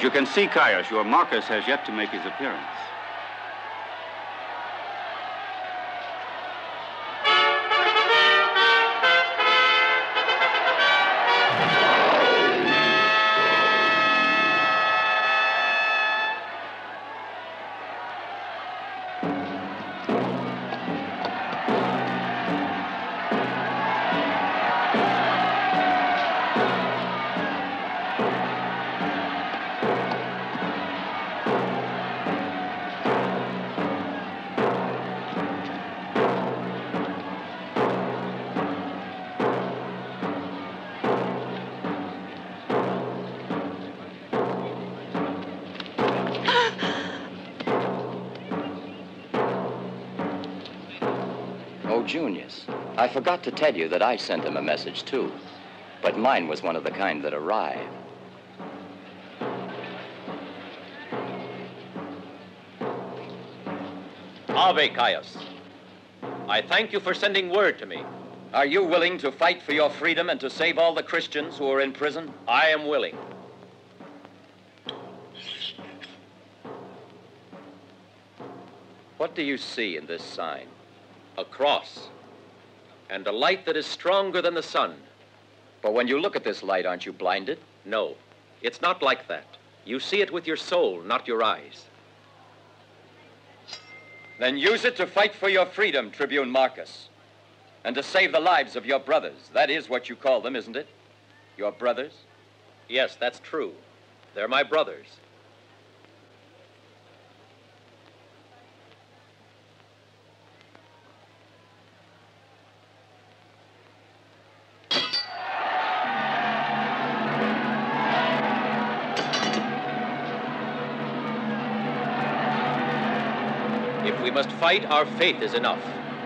you can see, Caius, your Marcus has yet to make his appearance. Junius, I forgot to tell you that I sent him a message, too. But mine was one of the kind that arrived. Ave, Caius. I thank you for sending word to me. Are you willing to fight for your freedom and to save all the Christians who are in prison? I am willing. What do you see in this sign? A cross, and a light that is stronger than the sun. But when you look at this light, aren't you blinded? No, it's not like that. You see it with your soul, not your eyes. Then use it to fight for your freedom, Tribune Marcus, and to save the lives of your brothers. That is what you call them, isn't it? Your brothers? Yes, that's true. They're my brothers. If we must fight, our faith is enough.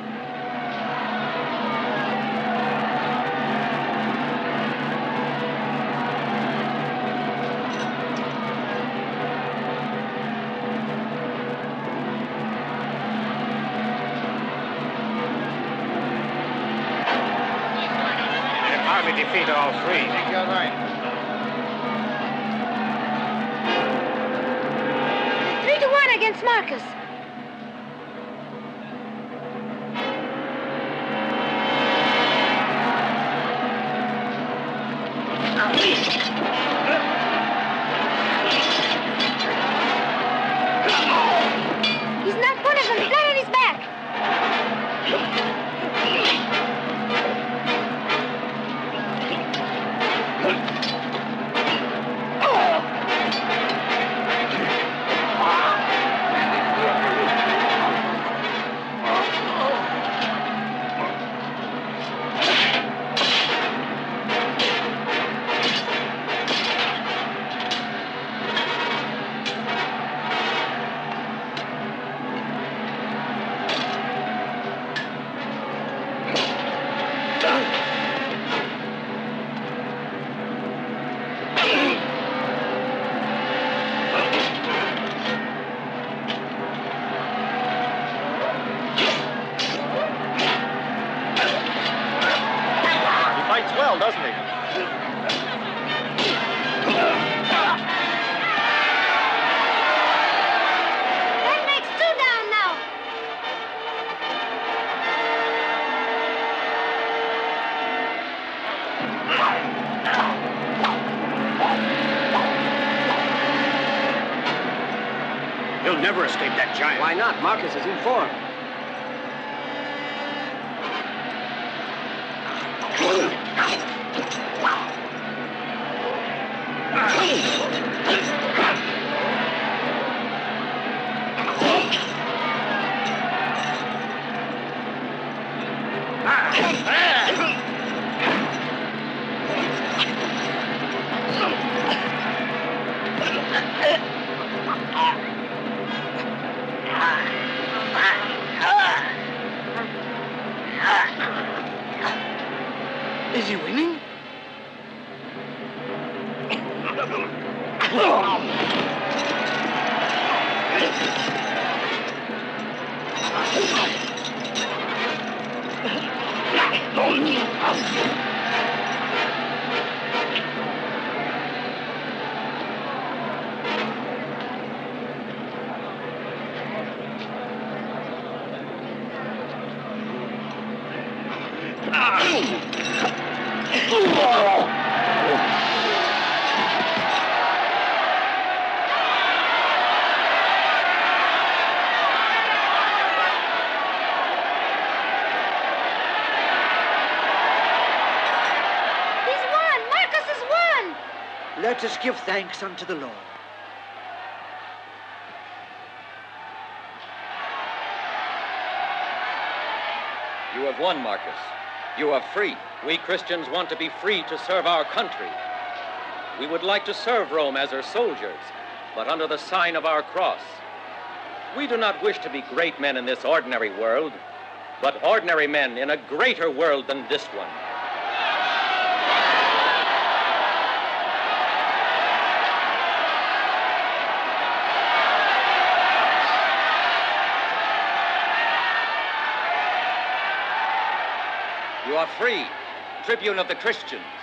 We defeat all three. I think you're right. 3-1 against Marcus. He's not one of them. Flat on his back. He'll never escape that giant. Why not? Marcus is in form. Is he winning? He's won! Marcus has won! Let us give thanks unto the Lord. You have won, Marcus. You are free. We Christians want to be free to serve our country. We would like to serve Rome as her soldiers, but under the sign of our cross. We do not wish to be great men in this ordinary world, but ordinary men in a greater world than this one. You are free, tribune of the Christians.